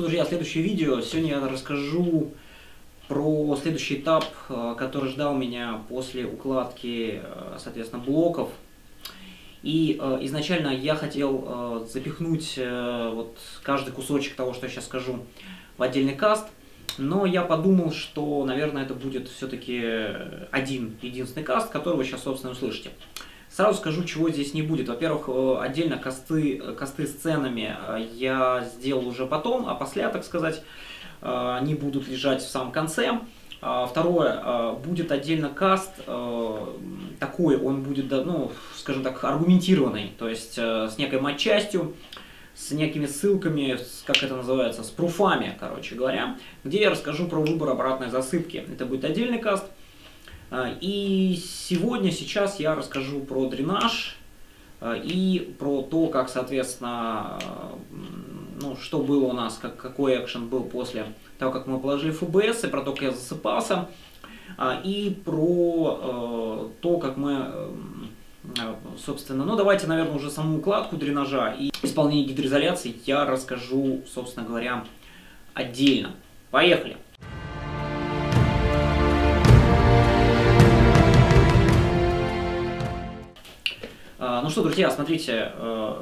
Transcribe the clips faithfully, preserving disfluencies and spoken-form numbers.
что, друзья, следующее видео. Сегодня я расскажу про следующий этап, который ждал меня после укладки, соответственно, блоков. И э, изначально я хотел э, запихнуть э, вот каждый кусочек того, что я сейчас скажу, в отдельный каст, но я подумал, что, наверное, это будет все-таки один единственный каст, который вы сейчас, собственно, услышите. Сразу скажу, чего здесь не будет. Во-первых, отдельно касты, касты с ценами я сделал уже потом, а после, так сказать, они будут лежать в самом конце. Второе, будет отдельно каст такой, он будет, ну, скажем так, аргументированный, то есть с некой матчастью, с некими ссылками, как это называется, с пруфами, короче говоря, где я расскажу про выбор обратной засыпки. Это будет отдельный каст. И сегодня, сейчас я расскажу про дренаж и про то, как, соответственно, ну, что было у нас, как, какой экшен был после того, как мы положили эф бэ эс, и про то, как я засыпался, и про то, как мы, собственно, ну давайте, наверное, уже саму укладку дренажа и исполнение гидроизоляции я расскажу, собственно говоря, отдельно. Поехали! Ну что, друзья, смотрите,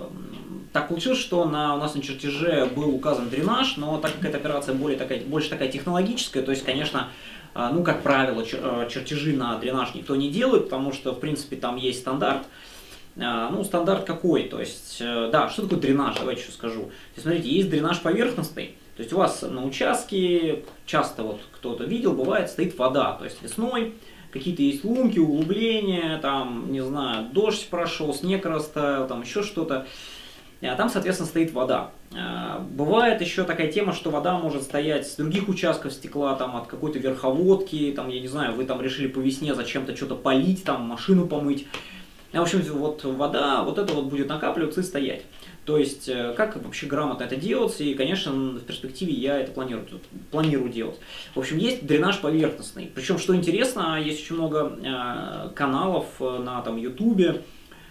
так получилось, что на, у нас на чертеже был указан дренаж, но так как эта операция более такая, больше такая технологическая, то есть, конечно, ну, как правило, чертежи на дренаж никто не делает, потому что, в принципе, там есть стандарт. Ну, стандарт какой? То есть, да, что такое дренаж? Давайте еще скажу. То есть, смотрите, есть дренаж поверхностный, то есть у вас на участке, часто вот кто-то видел, бывает, стоит вода, то есть весной, какие-то есть лунки, углубления, там, не знаю, дождь прошел, снег растаял, там еще что-то. А там, соответственно, стоит вода. Бывает еще такая тема, что вода может стоять с других участков стекла, там, от какой-то верховодки, там, я не знаю, вы там решили по весне зачем-то что-то полить, там, машину помыть. В общем, вот вода, вот это вот будет накапливаться и стоять. То есть, как вообще грамотно это делать, и, конечно, в перспективе я это планирую, планирую делать. В общем, есть дренаж поверхностный. Причем, что интересно, есть очень много э, каналов на там ютубе,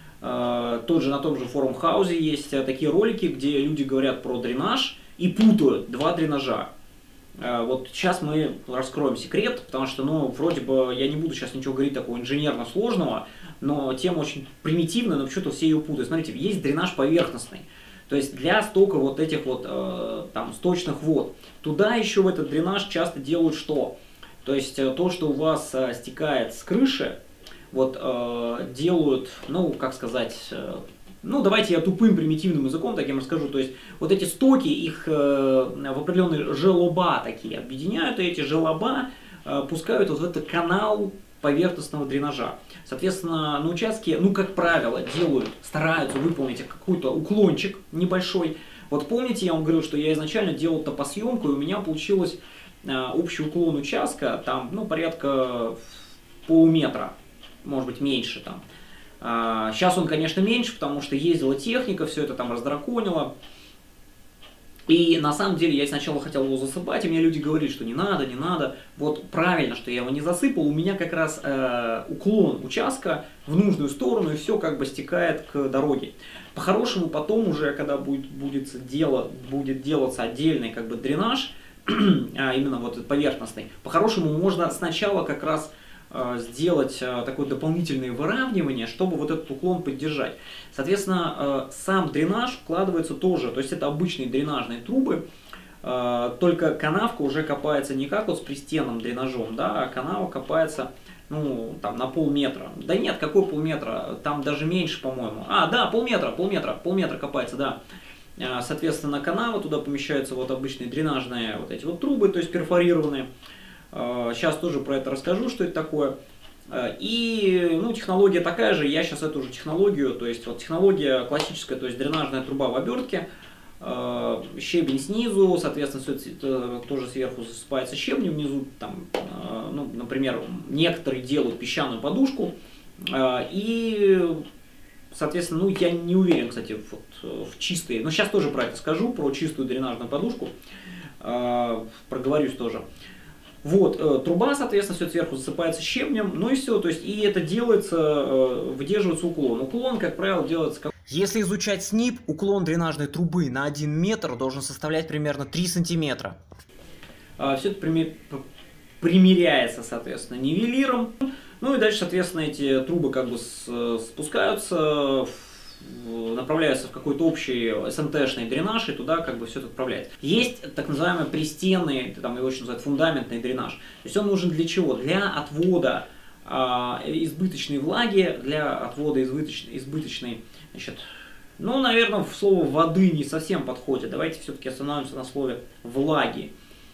э, тот же на том же форум хаусе есть такие ролики, где люди говорят про дренаж и путают два дренажа. Э, вот сейчас мы раскроем секрет, потому что, ну, вроде бы я не буду сейчас ничего говорить такого инженерно сложного, но тема очень примитивная, но почему-то все ее путают. Смотрите, есть дренаж поверхностный, то есть для стока вот этих вот э, там сточных вод. Туда еще в этот дренаж часто делают что? То есть э, то, что у вас э, стекает с крыши, вот э, делают, ну, как сказать, э, ну, давайте я тупым примитивным языком таким расскажу. То есть вот эти стоки, их э, в определенные желоба такие объединяют, и эти желоба э, пускают вот в этот канал поверхностного дренажа. Соответственно, на участке, ну, как правило, делают, стараются выполнить какой-то уклончик небольшой. Вот помните, я вам говорил, что я изначально делал топосъемку, и у меня получилось э, общий уклон участка, там, ну, порядка полуметра, может быть, меньше там. А, сейчас он, конечно, меньше, потому что ездила техника, все это там раздраконило. И на самом деле я сначала хотел его засыпать, и мне люди говорили, что не надо, не надо. Вот правильно, что я его не засыпал, у меня как раз э, уклон участка в нужную сторону, и все как бы стекает к дороге. По-хорошему потом уже, когда будет, будет, дело, будет делаться отдельный как бы дренаж, а именно вот поверхностный, по-хорошему можно сначала как раз сделать такое дополнительное выравнивание, чтобы вот этот уклон поддержать. Соответственно, сам дренаж вкладывается тоже, то есть это обычные дренажные трубы, только канавка уже копается не как вот с пристенным дренажом, да, а канава копается, ну, там, на полметра. Да нет, какой полметра? Там даже меньше, по-моему. А, да, полметра, полметра, полметра копается, да. Соответственно, канава, туда помещаются вот обычные дренажные вот эти вот трубы, то есть перфорированные. Сейчас тоже про это расскажу, что это такое. И, ну, технология такая же, я сейчас эту же технологию, то есть вот технология классическая, то есть дренажная труба в обертке, щебень снизу, соответственно, все это тоже сверху засыпается щебнем, внизу, там, ну, например, некоторые делают песчаную подушку, и, соответственно, ну, я не уверен, кстати, вот, в чистые, но сейчас тоже про это скажу, про чистую дренажную подушку, проговорюсь тоже. Вот, э, труба, соответственно, все сверху засыпается щебнем, ну и все, то есть, и это делается, э, выдерживается уклон. Уклон, как правило, делается как Если изучать СНИП, уклон дренажной трубы на один метр должен составлять примерно три сантиметра. Все это примеряется, соответственно, нивелиром. Ну и дальше, соответственно, эти трубы как бы спускаются, направляются в какой-то общий эс эн тэ-шный дренаж, и туда как бы все это отправляется. Есть так называемый пристенный, там его очень называют фундаментный дренаж. То есть он нужен для чего? Для отвода избыточной влаги, для отвода избыточной, избыточной значит, ну, наверное, слово воды не совсем подходит. Давайте все-таки остановимся на слове влаги.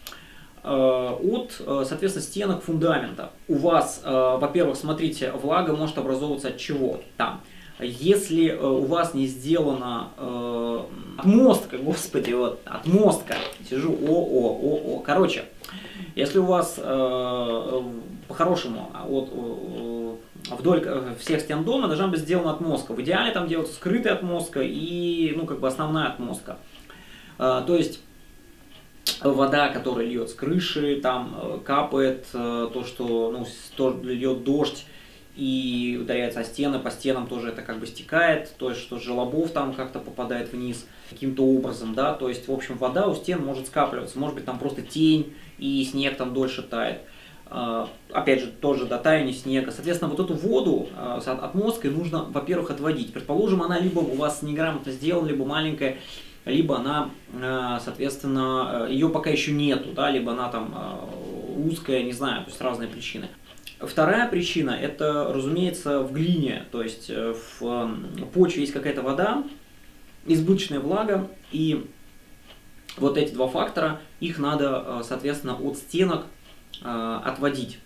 От, соответственно, стенок фундамента. У вас, во-первых, смотрите, влага может образовываться от чего? Там. Если у вас не сделана э, отмостка, господи, вот, отмостка, сижу, о-о-о-о, короче, если у вас э, по-хорошему вот, э, вдоль всех стен дома должна быть сделана отмостка, в идеале там делается скрытая отмостка и, ну, как бы основная отмостка, э, то есть вода, которая льет с крыши, там капает, э, то, что, ну, то, льет дождь, и ударяется о стены, по стенам тоже это как бы стекает, то есть что желобов там как-то попадает вниз каким-то образом, да, то есть в общем вода у стен может скапливаться, может быть там просто тень и снег там дольше тает, опять же тоже до таяния снега, соответственно вот эту воду с отмосткой нужно, во-первых, отводить, предположим она либо у вас неграмотно сделана, либо маленькая, либо она, соответственно, ее пока еще нету, да, либо она там узкая, не знаю, то есть разные причины. Вторая причина, это, разумеется, в глине, то есть в почве есть какая-то вода, избыточная влага, и вот эти два фактора, их надо, соответственно, от стенок отводить.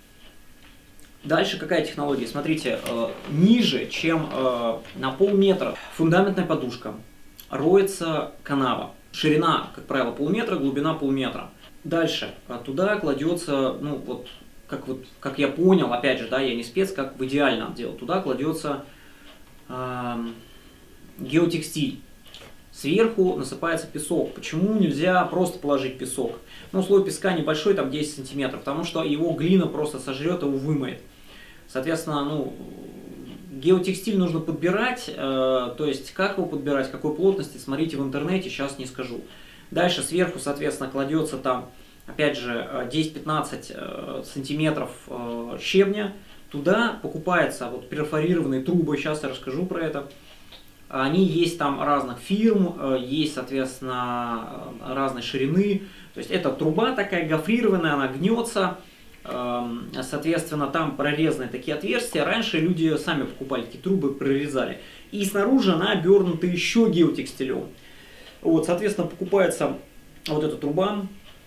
Дальше какая технология? Смотрите, ниже, чем на полметра фундаментная подушка, роется канава. Ширина, как правило, полметра, глубина полметра. Дальше туда кладется, ну вот, Как, вот, как я понял, опять же, да, я не спец, как в идеальном деле, туда кладется э, геотекстиль. Сверху насыпается песок. Почему нельзя просто положить песок? Ну, слой песка небольшой, там десять сантиметров, потому что его глина просто сожрет, его вымоет. Соответственно, ну, геотекстиль нужно подбирать, э, то есть как его подбирать, какой плотности, смотрите в интернете, сейчас не скажу. Дальше сверху, соответственно, кладется там, опять же, десять-пятнадцать сантиметров щебня, туда покупаются вот перфорированные трубы, сейчас я расскажу про это. Они есть там разных фирм, есть, соответственно, разной ширины. То есть это труба такая гофрированная, она гнется, соответственно, там прорезаны такие отверстия. Раньше люди сами покупали такие трубы, прорезали. И снаружи она обернута еще геотекстилем. Вот, соответственно, покупается вот эта труба.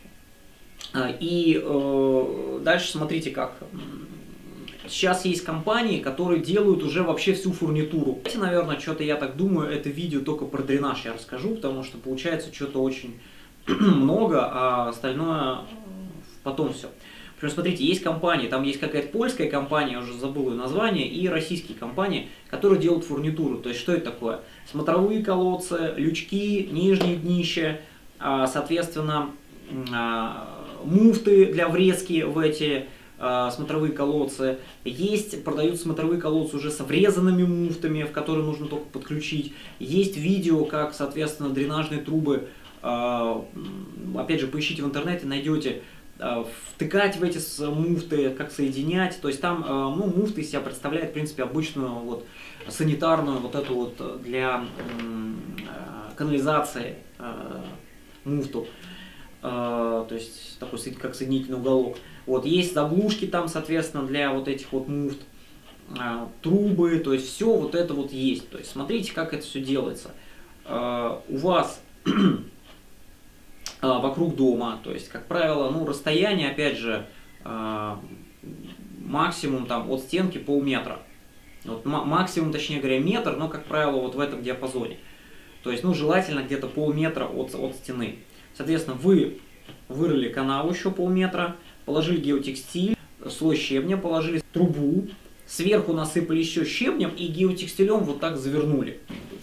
И э, дальше смотрите как. Сейчас есть компании, которые делают уже вообще всю фурнитуру. Наверное, что-то я так думаю, это видео только про дренаж я расскажу, потому что получается что-то очень много, а остальное потом все. Причем, смотрите, есть компании, там есть какая-то польская компания, я уже забыл ее название, и российские компании, которые делают фурнитуру. То есть, что это такое? Смотровые колодцы, лючки, нижние днища, соответственно, муфты для врезки в эти э, смотровые колодцы. Есть, продаются смотровые колодцы уже с врезанными муфтами, в которые нужно только подключить. Есть видео, как, соответственно, дренажные трубы, э, опять же, поищите в интернете, найдете, э, втыкать в эти муфты, как соединять. То есть там, э, ну, муфты из себя представляют, в принципе, обычную вот санитарную вот эту вот для э, канализации э, муфту. То есть такой как соединительный уголок. Вот есть заглушки там, соответственно, для вот этих вот муфт, трубы, то есть все вот это вот есть. То есть смотрите, как это все делается. У вас вокруг дома, то есть, как правило, ну, расстояние, опять же, максимум там от стенки полметра. Вот, максимум, точнее говоря, метр, но, как правило, вот в этом диапазоне. То есть, ну, желательно где-то полметра от, от стены. Соответственно, вы вырыли канаву еще полметра, положили геотекстиль, слой щебня, положили трубу, сверху насыпали еще щебнем и геотекстилем вот так завернули.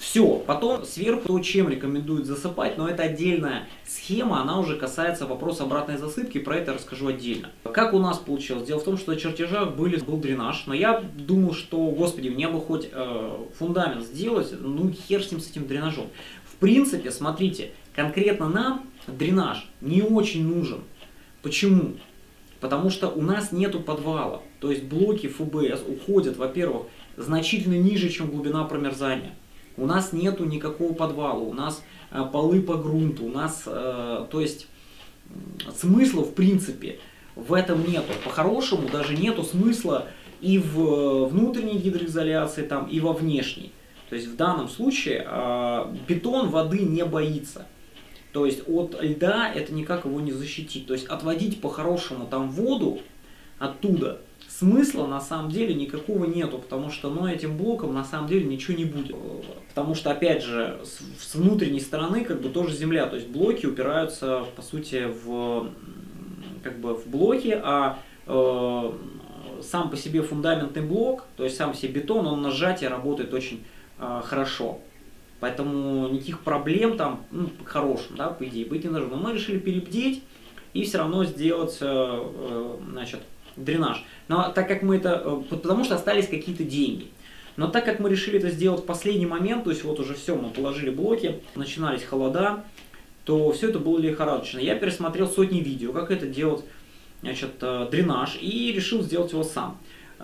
Все, потом сверху то, чем рекомендуют засыпать, но это отдельная схема, она уже касается вопроса обратной засыпки, про это расскажу отдельно. Как у нас получилось? Дело в том, что на чертежах были, был дренаж, но я думал, что, господи, мне бы хоть э, фундамент сделать, ну хер с ним, с этим дренажом. В принципе, смотрите, конкретно нам дренаж не очень нужен. Почему? Потому что у нас нету подвала, то есть блоки эф бэ эс уходят, во-первых, значительно ниже, чем глубина промерзания. У нас нету никакого подвала, у нас э, полы по грунту, у нас, э, то есть, смысла в принципе в этом нету. По-хорошему даже нету смысла и в внутренней гидроизоляции, там, и во внешней. То есть в данном случае э, бетон воды не боится. То есть от льда это никак его не защитит. То есть отводить по-хорошему там воду оттуда смысла на самом деле никакого нету, потому что ну, этим блоком на самом деле ничего не будет. Потому что опять же с, с внутренней стороны как бы тоже земля, то есть блоки упираются по сути в, как бы, в блоки, а э, сам по себе фундаментный блок, то есть сам по себе бетон, он на сжатие работает очень э, хорошо. Поэтому никаких проблем там, ну, по-хорошему, да, по идее, быть не должно. Но мы решили перебдеть и все равно сделать, э, значит, дренаж. Но так как мы это, потому что остались какие-то деньги. Но так как мы решили это сделать в последний момент, то есть вот уже все, мы положили блоки, начинались холода, то все это было лихорадочно. Я пересмотрел сотни видео, как это делать, значит, дренаж, и решил сделать его сам.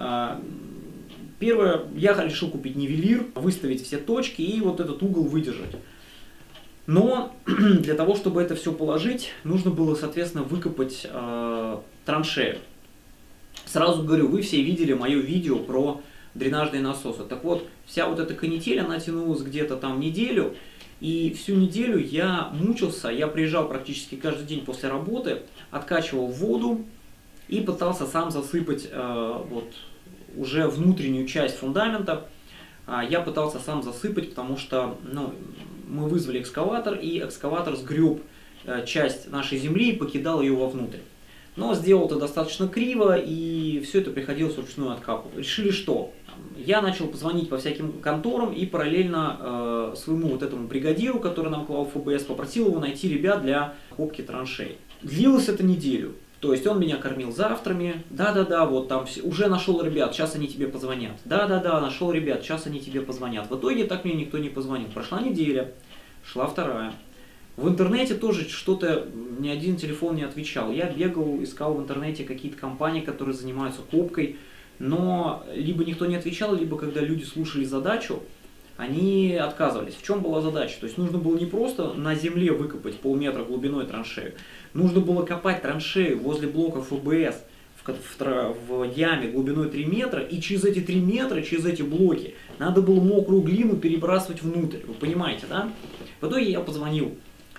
Первое, я решил купить нивелир, выставить все точки и вот этот угол выдержать. Но для того, чтобы это все положить, нужно было, соответственно, выкопать э, траншею. Сразу говорю, вы все видели мое видео про дренажные насосы. Так вот, вся вот эта канитель, она тянулась где-то там неделю. И всю неделю я мучился, я приезжал практически каждый день после работы, откачивал воду и пытался сам засыпать э, вот, уже внутреннюю часть фундамента. Э, я пытался сам засыпать, потому что ну, мы вызвали экскаватор, и экскаватор сгреб э, часть нашей земли и покидал ее вовнутрь. Но сделал это достаточно криво, и все это приходилось вручную откапывать. Решили что? Я начал позвонить по всяким конторам и параллельно э, своему вот этому бригадиру, который нам клал эф бэ эс, попросил его найти ребят для копки траншей. Длилось это неделю. То есть он меня кормил завтрами. Да-да-да, вот там все, уже нашел ребят, сейчас они тебе позвонят. Да-да-да, нашел ребят, сейчас они тебе позвонят. В итоге так мне никто не позвонил. Прошла неделя, шла вторая. В интернете тоже что-то, ни один телефон не отвечал. Я бегал, искал в интернете какие-то компании, которые занимаются копкой, но либо никто не отвечал, либо когда люди слушали задачу, они отказывались. В чем была задача? То есть нужно было не просто на земле выкопать полметра глубиной траншею, нужно было копать траншею возле блока эф бэ эс в, в, в яме глубиной три метра, и через эти три метра, через эти блоки, надо было мокрую глину перебрасывать внутрь. Вы понимаете, да? В итоге я позвонил.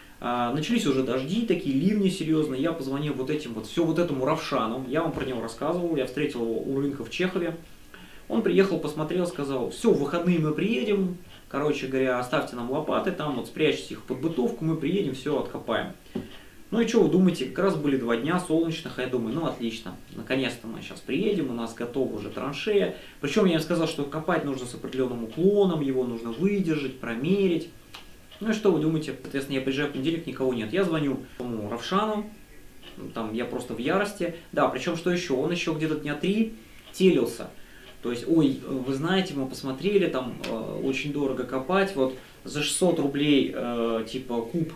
А, начались уже дожди, такие ливни серьезные. Я позвонил вот этим вот, все вот этому Равшану. Я вам про него рассказывал. Я встретил его у рынка в Чехове. Он приехал, посмотрел, сказал: все, в выходные мы приедем. Короче говоря, оставьте нам лопаты там, вот спрячьте их под бытовку, мы приедем, все откопаем. Ну и что вы думаете, как раз были два дня солнечных, а я думаю, ну отлично, наконец-то мы сейчас приедем, у нас готова уже траншея. Причем я им сказал, что копать нужно с определенным уклоном, его нужно выдержать, промерить. Ну и что вы думаете, соответственно, я приезжаю в понедельник, никого нет. Я звоню тому Равшану, там я просто в ярости. Да, причем что еще, он еще где-то дня три телился. То есть, ой, вы знаете, мы посмотрели, там э, очень дорого копать, вот за шестьсот рублей э, типа куб,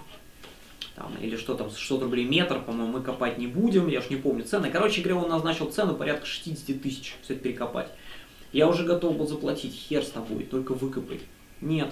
там, или что там, шестьсот рублей метр, по-моему, мы копать не будем, я уж не помню цены. Короче говоря, он назначил цену порядка шестьдесят тысяч, все это перекопать. Я уже готов был заплатить, хер с тобой, только выкопай. Нет.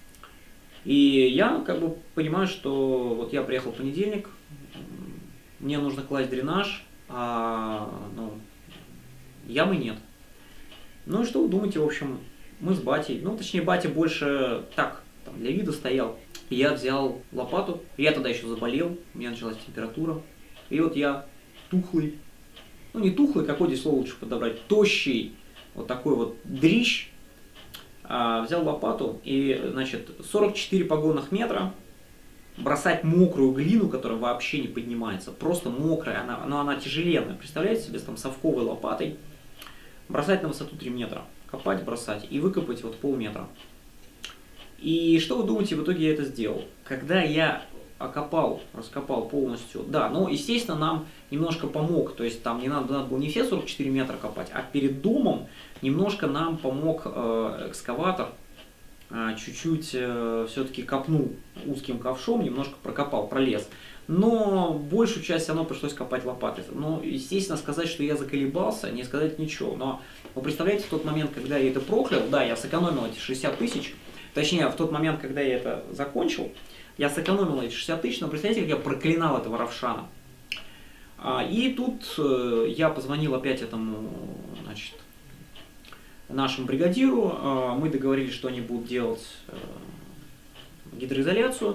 И я как бы понимаю, что вот я приехал в понедельник, мне нужно класть дренаж, а ну, ямы нет. Ну и что вы думаете, в общем, мы с батей, ну точнее батя больше так, там, для вида стоял. Я взял лопату, я тогда еще заболел, у меня началась температура. И вот я тухлый, ну не тухлый, какое здесь слово лучше подобрать, тощий, вот такой вот дрищ. А, взял лопату и, значит, сорок четыре погонных метра, бросать мокрую глину, которая вообще не поднимается, просто мокрая, она, но она тяжеленная, представляете себе, там совковой лопатой, бросать на высоту три метра, копать, бросать и выкопать вот полметра. И что вы думаете, в итоге я это сделал? Когда я окопал, раскопал полностью, да, но, естественно, нам немножко помог, то есть там не надо, надо было не все сорок четыре метра копать, а перед домом немножко нам помог э, экскаватор, чуть-чуть э, все-таки копнул узким ковшом, немножко прокопал, пролез. Но большую часть все равно пришлось копать лопатой. Ну, естественно, сказать, что я заколебался, не сказать ничего. Но вы представляете, в тот момент, когда я это проклял, да, я сэкономил эти шестьдесят тысяч, точнее, в тот момент, когда я это закончил, я сэкономил эти шестьдесят тысяч, но представляете, как я проклинал этого Равшана. А, и тут э, я позвонил опять этому, значит, нашему бригадиру, э, мы договорились, что они будут делать э, гидроизоляцию.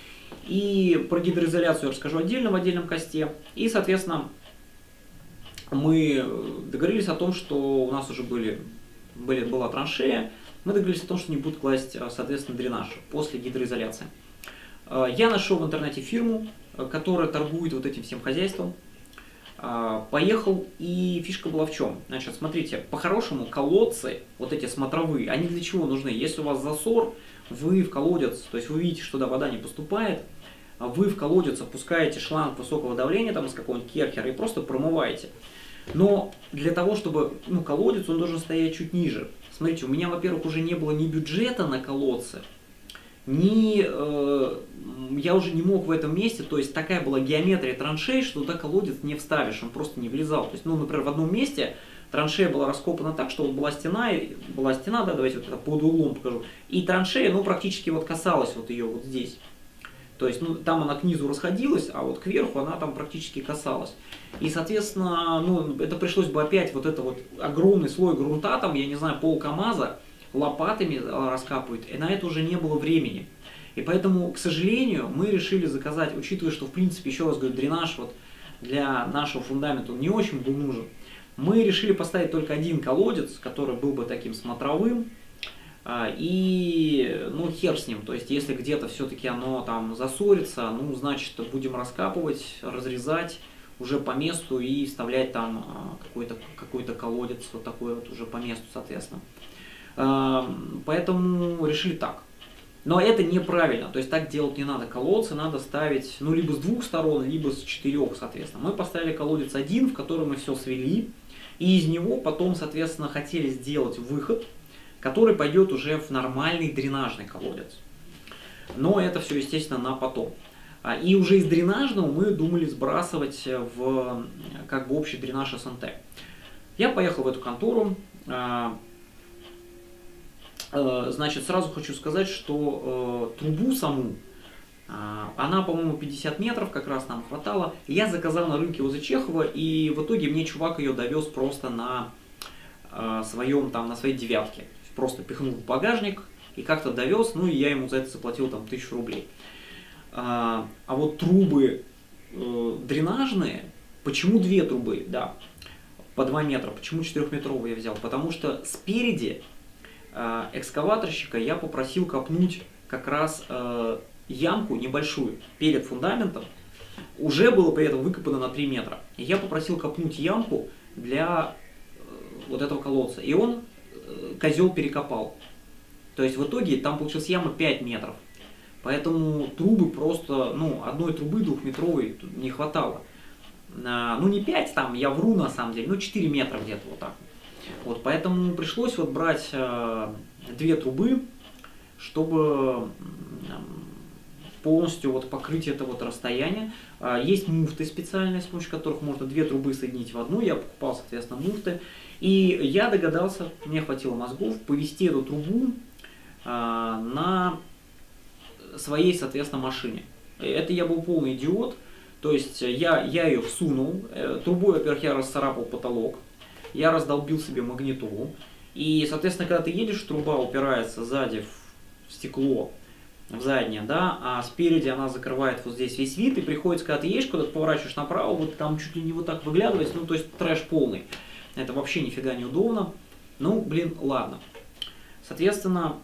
И про гидроизоляцию я расскажу отдельно, в отдельном косте. И, соответственно, мы договорились о том, что у нас уже были, были, была траншея. Мы договорились о том, что не будут класть, соответственно, дренаж после гидроизоляции. Я нашел в интернете фирму, которая торгует вот этим всем хозяйством. Поехал, и фишка была в чем? Значит, смотрите, по-хорошему колодцы, вот эти смотровые, они для чего нужны? Если у вас засор, вы в колодец, то есть вы видите, что туда вода не поступает, вы в колодец опускаете шланг высокого давления, там из какого-нибудь керхера, и просто промываете. Но для того, чтобы, ну, колодец, он должен стоять чуть ниже. Смотрите, у меня, во-первых, уже не было ни бюджета на колодцы, ни, э, я уже не мог в этом месте, то есть такая была геометрия траншей, что туда колодец не вставишь, он просто не влезал. То есть, ну, например, в одном месте траншея была раскопана так, что вот была стена, была стена, да, давайте вот это под углом покажу, и траншея, ну, практически вот касалась вот ее вот здесь. То есть, ну, там она к низу расходилась, а вот кверху она там практически касалась. И, соответственно, ну, это пришлось бы опять вот это вот огромный слой грунта, там, я не знаю, пол КамАЗа лопатами раскапывать, и на это уже не было времени. И поэтому, к сожалению, мы решили заказать, учитывая, что, в принципе, еще раз говорю, дренаж вот для нашего фундамента он не очень был нужен, мы решили поставить только один колодец, который был бы таким смотровым, и, ну, хер с ним, то есть, если где-то все-таки оно там засорится, ну, значит, будем раскапывать, разрезать уже по месту и вставлять там какой-то какой-то колодец, вот такой вот уже по месту, соответственно. Поэтому решили так. Но это неправильно, то есть так делать не надо. Колодцы надо ставить, ну, либо с двух сторон, либо с четырех, соответственно. Мы поставили колодец один, в который мы все свели, и из него потом, соответственно, хотели сделать выход, который пойдет уже в нормальный дренажный колодец. Но это все, естественно, на потом. И уже из дренажного мы думали сбрасывать в как бы общий дренаж СНТ. Я поехал в эту контору. Значит, сразу хочу сказать, что трубу саму, она, по-моему, пятьдесят метров, как раз нам хватало. Я заказал на рынке возле Чехова, и в итоге мне чувак ее довез просто на своем, там, на своей девятке. Просто пихнул в багажник и как-то довез, ну и я ему за это заплатил там тысячу рублей. А, а вот трубы э, дренажные, почему две трубы, да, по два метра, почему четырехметровые я взял? Потому что спереди э, экскаваторщика я попросил копнуть как раз э, ямку небольшую перед фундаментом, уже было при этом выкопано на три метра. И я попросил копнуть ямку для э, вот этого колодца, и он козел перекопал. То есть в итоге там получилась яма пять метров. Поэтому трубы просто, ну, одной трубы двухметровой не хватало. Ну, не пять там, я вру на самом деле, ну, четыре метра где-то вот так. Вот, поэтому пришлось вот брать э, две трубы, чтобы полностью вот покрыть это вот расстояние. Есть муфты специальные, с помощью которых можно две трубы соединить в одну. Я покупал, соответственно, муфты. И я догадался, мне хватило мозгов, повести эту трубу а, на своей, соответственно, машине. Это я был полный идиот. То есть я, я ее всунул. Трубой, во-первых, я расцарапал потолок. Я раздолбил себе магнитолу. И, соответственно, когда ты едешь, труба упирается сзади в стекло, в заднее, да, а спереди она закрывает вот здесь весь вид. И приходится, когда ты едешь, когда ты поворачиваешь направо, вот там чуть ли не вот так выглядывать, ну, то есть трэш полный. Это вообще нифига не удобно. Ну, блин, ладно. Соответственно,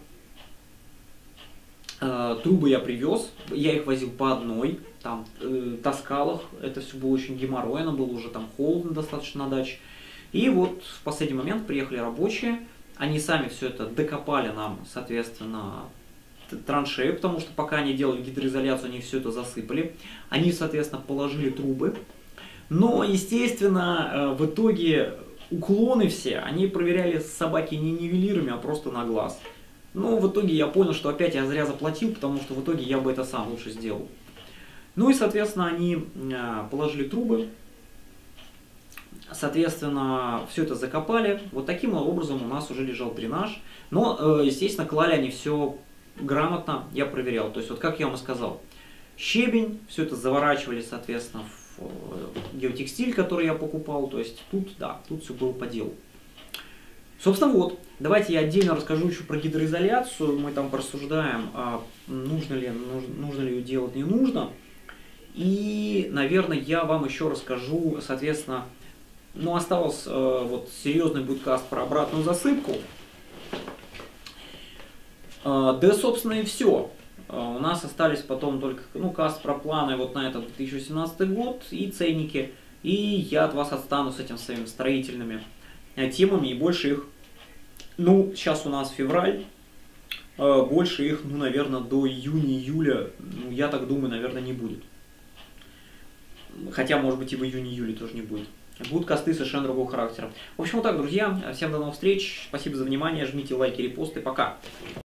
э, трубы я привез. Я их возил по одной. Там э, таскал их. Это все было очень геморройно. Было уже там холодно достаточно на даче. И вот в последний момент приехали рабочие. Они сами все это докопали нам, соответственно, траншею, потому что пока они делали гидроизоляцию, они все это засыпали. Они, соответственно, положили трубы. Но, естественно, в итоге уклоны все, они проверяли собаки не нивелирами, а просто на глаз. Но в итоге я понял, что опять я зря заплатил, потому что в итоге я бы это сам лучше сделал. Ну и, соответственно, они положили трубы. Соответственно, все это закопали. Вот таким образом у нас уже лежал дренаж. Но, естественно, клали они все грамотно, я проверял. То есть, вот как я вам и сказал, щебень, все это заворачивали, соответственно, в геотекстиль, который я покупал. То есть, тут, да, тут все было по делу. Собственно, вот, давайте я отдельно расскажу еще про гидроизоляцию. Мы там порассуждаем, нужно ли, нужно ли ее делать, не нужно. И, наверное, я вам еще расскажу, соответственно, ну, осталось э, вот серьезный будет каст про обратную засыпку. Э, да, собственно, и все. Э, у нас остались потом только, ну, каст про планы вот на этот две тысячи восемнадцатый год и ценники. И я от вас отстану с этим своими строительными э, темами, и больше их, ну, сейчас у нас февраль, э, больше их, ну, наверное, до июня-июля, ну, я так думаю, наверное, не будет. Хотя, может быть, и в июне-июле тоже не будет. Будут косты совершенно другого характера. В общем, вот так, друзья. Всем до новых встреч. Спасибо за внимание. Жмите лайки, репосты. Пока.